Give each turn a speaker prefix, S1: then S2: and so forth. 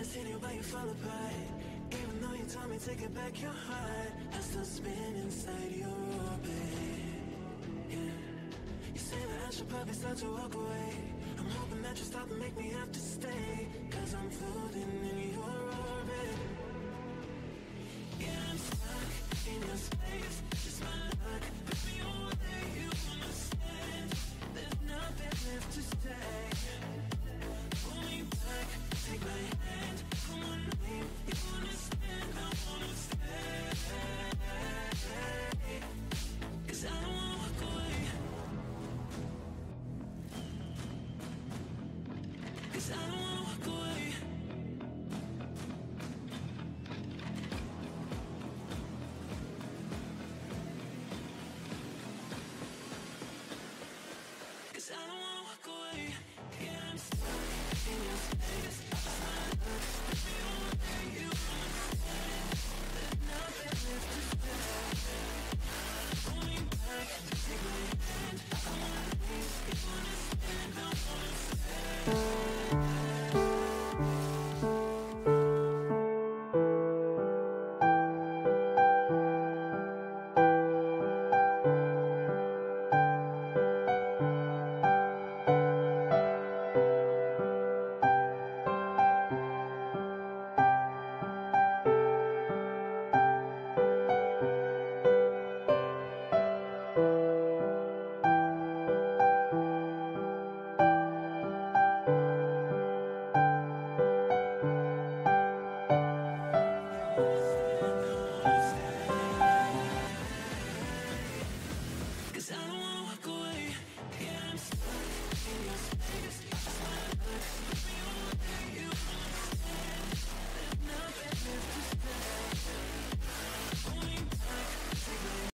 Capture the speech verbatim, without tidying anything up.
S1: honest, hit it while you fall apart. Even though you told me to get back your heart, I still spin inside your orbit. Yeah. You say that I should probably start to walk away. I'm hoping that you stop and make me have to stay, cause I'm floating in your orbit. Yeah, I'm stuck in your space. It's my luck, put me on where you understand. There's nothing left to say. Pull me back, take my hand. Come on, name, you understand. I wanna stay, cause I don't wanna walk away. Cause I don't